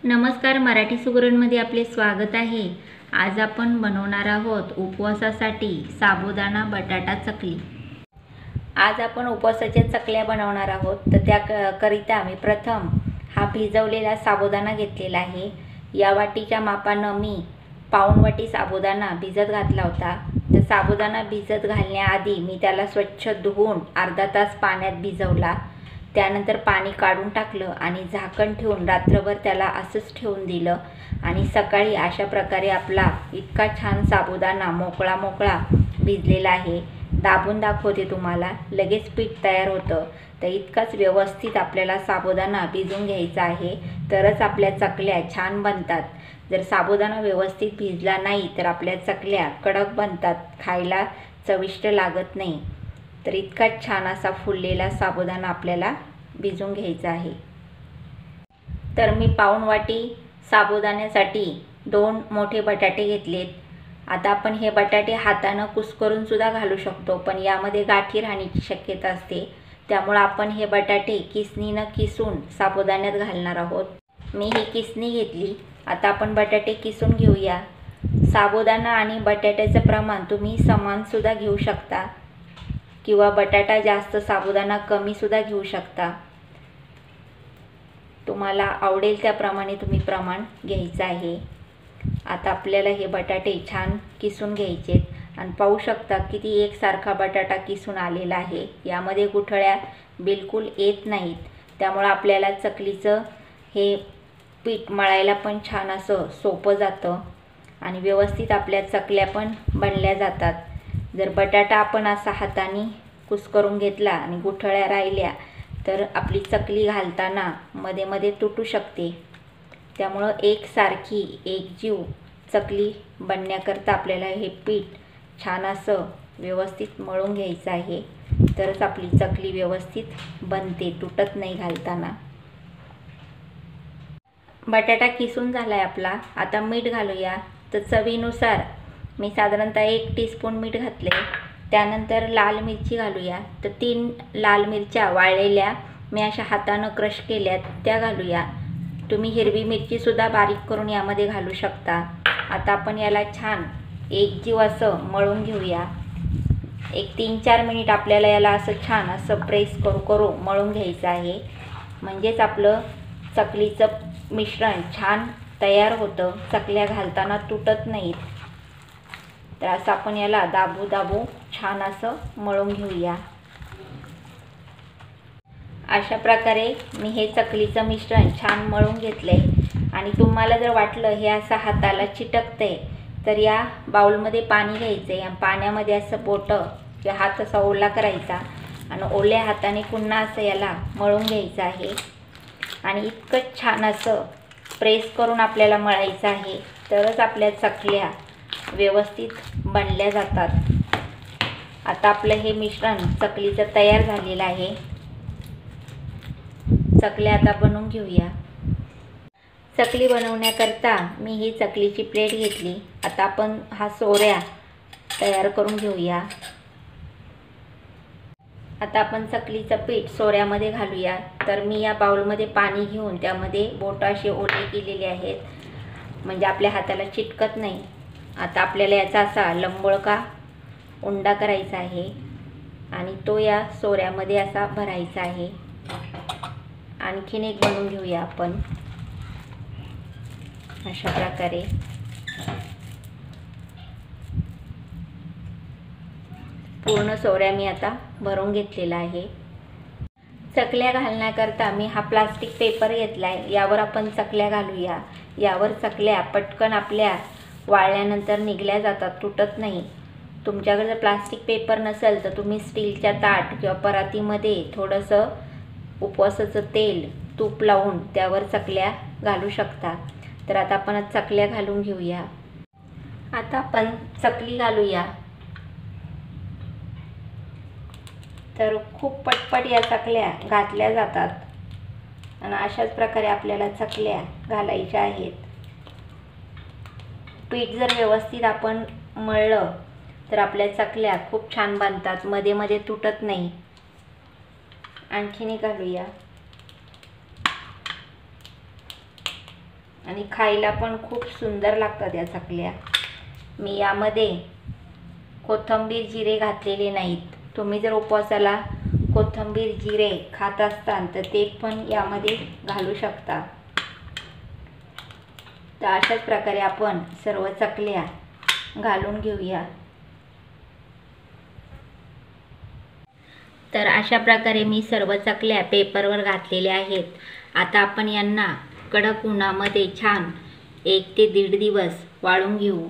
नमस्कार, मराठी सुगरणमध्ये आपले स्वागत आहे। आज आपण बनवणार आहोत उपवासासाठी साबुदाणा बटाटा चकली। आज आपण उपवासाच्या चकल्या बनवणार आहोत। तर त्याकरिता मी प्रथम हा भिजवलेला साबुदाणा घेतलेला आहे। या वाटीच्या मापाने मी पाऊण वाटी साबुदाणा भिजत घातला होता। तर साबुदाणा भिजत घालण्याआधी मी त्याला स्वच्छ धुवून अर्धा तास पाण्यात भिजवला। त्यानंतर पाणी काढून टाकलं आणि झाकण ठेवून रात्रभर त्याला असंच ठेवून दिलं आणि सकाळी अशा प्रकारे आपला इतका छान साबुदाणा मोकळा मोकळा भिजलेला आहे। दाबून दाखवते तुम्हाला, लगेच पीठ तयार होतं। तर इतकाच व्यवस्थित आपल्याला साबुदाणा भिजून घ्यायचा आहे, तरच आपल्या चकल्या छान बनतात। जर साबुदाणा व्यवस्थित भिजला नाही तर आपल्या चकल्या कडक बनतात, खायला चविष्ट लागत नाही। तर इतका छान असा फुललेला साबुदाणा आपल्याला भिजून घ्यायचा आहे। तर मी पाऊण वाटी साबुदाण्यासाठी 2 मोठे बटाटे घेतलेत। आता आपण हे बटाटे हाताने कुस्करून सुद्धा घालू शकतो, पण यामध्ये गाठी राहण्याची शक्यता असते। त्यामुळे आपण हे बटाटे किसणीने किसून साबुदाण्यात घालणार आहोत। मी ही किसणी घेतली। आता आपण बटाटे किसून घेऊया। साबुदाणा आणि बटाट्याचे प्रमाण तुम्ही समान सुद्धा घेऊ शकता किंवा बटाटा जास्त साबुदाणा कमी सुद्धा घेऊ शकता। तुम्हाला आवडेल त्याप्रमाणे तुम्ही प्रमाण घ्यायचं आहे। आता आपल्याला हे बटाटे छान किसून घ्यायचे आणि पाहू शकता किती एकसारखा बटाटा किसून आलेला आहे। यामध्ये गुठळ्या बिलकुल येत नाहीत, त्यामुळे आपल्याला चकलीचं हे पीठ मळायला पण छान असं सोपं जातं आणि व्यवस्थित आपल्या चकल्या पण बनल्या जातात। जर बटाटा आपण असा हाताने कुस्करून घेतला आणि गुठळ्या राहिल्या तर आपली चकली घालताना मध्ये मध्ये तुटू शकते। त्यामुळे एकसारखी एकजीव चकली बनण्याकरता आपल्याला हे पीठ छान असं व्यवस्थित मळून घ्यायचं आहे, तरच आपली चकली व्यवस्थित बनते, तुटत नाही घालताना। बटाटा किसून झालाय आपला। आता मीठ घालूया। तर चवीनुसार मी साधारणतः 1 टीस्पून मीठ घातले। त्यानंतर लाल मिरची घालूया। तर 3 लाल मिरच्या वाळलेल्या मी अशा हाताने क्रश केल्यात, त्या घालूया। तुम्ही हिरवी मिरची सुद्धा बारीक करून यामध्ये घालू शकता। आता आपण याला छान एकजीव असं मळून घेऊया। 3-4 मिनिट आपल्याला याला असं छान असं प्रेस करू मळून घ्यायचं आहे, म्हणजेच आपलं चकलीचं मिश्रण छान तयार होतं, चकल्या घालताना तुटत नाहीत। तर असं आपण याला दाबू छान असं मळून घेऊया। अशा प्रकारे मी हे चकलीचं मिश्रण छान मळून घेतलंय। आणि तुम्हाला जर वाटलं हे असं हाताला चिटकतंय तर या बाउलमध्ये पाणी घ्यायचं आणि पाण्यामध्ये असं बोटं किंवा हात असा ओला करायचा आणि ओल्या हाताने पुन्हा असं याला मळून घ्यायचं आहे आणि इतकं छान असं प्रेस करून आपल्याला मळायचं आहे, तरच आपल्या चकल्या व्यवस्थित बनल्या जातात। आता आपलं हे मिश्रण चकलीचं तयार झालेलं आहे। चकल्या आता बनवून घेऊया। चकली बनवण्याकरता मी ही चकलीची प्लेट घेतली। आता आपण हा सोऱ्या तयार करून घेऊया। आता आपण चकलीचं पीठ सोऱ्यामध्ये घालूया। तर मी या बाउलमध्ये पाणी घेऊन त्यामध्ये बोटं असे ओले केलेले आहेत, म्हणजे आपल्या हाताला चिटकत नाही। आता आपल्याला याचा असा लंबोळका उंडा करायचा आहे आणि तो या सोऱ्यामध्ये असा भरायचा आहे। आणखीन एक बनवून घेऊया आपण अशा प्रकारे। पूर्ण सोऱ्या मी आता भरून घेतलेला आहे। चकल्या घालण्याकरता मी हा प्लास्टिक पेपर घेतलाय, यावर आपण चकल्या घालूया। यावर चकल्या पटकन आपल्या वाळल्यानंतर निघल्या जातात, तुटत नाही। तुमच्याकडे जर प्लास्टिक पेपर नसेल तर तुम्ही स्टीलच्या ताट किंवा परातीमध्ये थोडंसं उपवासाचं तेल तूप लावून त्यावर चकल्या घालू शकता। तर आता आपण चकल्या घालून घेऊया। आता आपण चकली घालूया। तर खूप पटपट या चकल्या घातल्या जातात आणि अशाच प्रकारे आपल्याला चकल्या घालायच्या आहेत। पीठ जर व्यवस्थित आपण मळलं तर आपल्या चकल्या खूप छान बनतात, मध्ये मध्ये तुटत नाही। आणखीन एक घालूया। आणि खायला पण खूप सुंदर लागतात या चकल्या। मी यामध्ये कोथिंबीर जिरे घातलेले नाहीत। तुम्ही जर उपवासाला कोथिंबीर जिरे खात असताल तर ते पण यामध्ये घालू शकता। तर अशाच प्रकारे आपण सर्व चकल्या घालून घेऊया। तर अशा प्रकारे मी सर्व चकल्या पेपरवर घातलेल्या आहेत। आता आपण यांना कडक उन्हामध्ये छान 1 ते 1.5 दिवस वाळून घेऊ।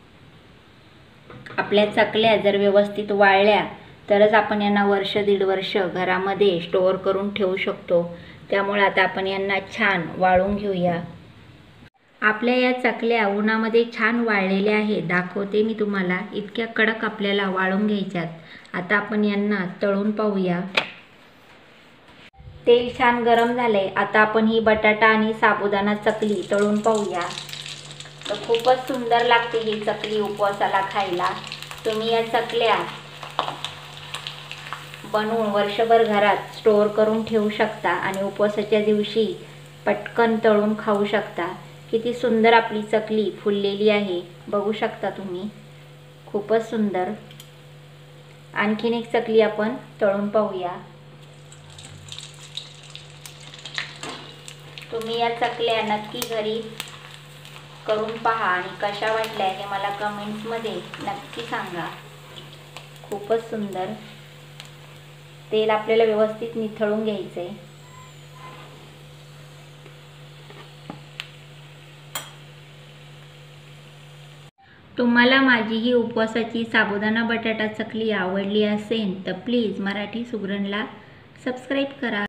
आपल्या चकल्या जर व्यवस्थित वाळल्या तरच आपण यांना वर्ष 1.5 वर्ष घरामध्ये स्टोअर करून ठेवू शकतो। त्यामुळे आता आपण यांना छान वाळून घेऊया। आपल्या या चकल्या उन्हामध्ये छान वाळलेल्या आहेत। दाखवते मी तुम्हाला, इतक्या कडक आपल्याला वाळून घ्यायच्यात। आता आपण यांना तळून पाहूया। तेल छान गरम झाले। आता आपण ही बटाटा आणि साबुदाणा चकली तळून पाहूया। तर खूपच सुंदर लागते ही चकली उपवासाला खायला। तुम्ही या चकल्या बनवून वर्षभर घरात स्टोअर करून ठेवू शकता आणि उपवासाच्या दिवशी पटकन तळून खाऊ शकता। किती सुंदर आपली चकली फुललेली आहे, बघू शकता तुम्ही, खूपच सुंदर। आणखीन एक चकली आपण तळून पाहूया। तुम्ही या चकल्या नक्की घरी करून पहा आणि कशा वाटल्या हे मला कमेंट्समध्ये नक्की सांगा। खूपच सुंदर। तेल आपल्याला व्यवस्थित निथळून घ्यायचे। तुम्हाला माझी ही उपवासाची साबुदाणा बटाटा चकली आवडली असेल तर प्लीज मराठी सुगरणला सबस्क्राईब करा।